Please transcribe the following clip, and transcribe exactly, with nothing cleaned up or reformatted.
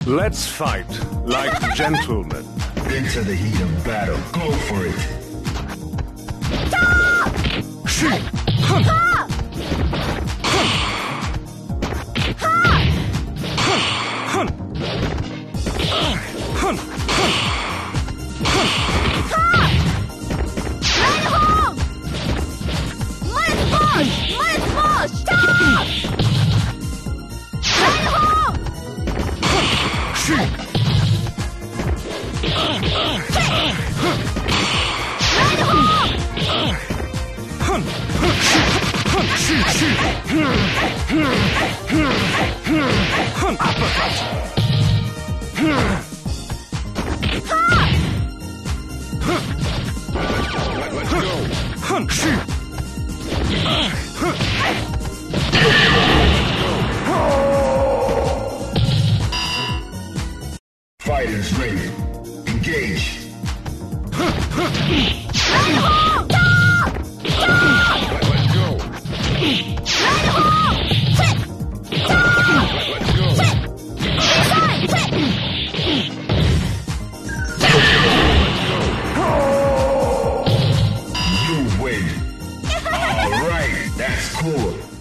Let's fight like gentlemen. Into the heat of battle. Go for it. Shi! Hun! Hun! Hun! Hun! Fighters ready. Engage. You win. All right, that's cool.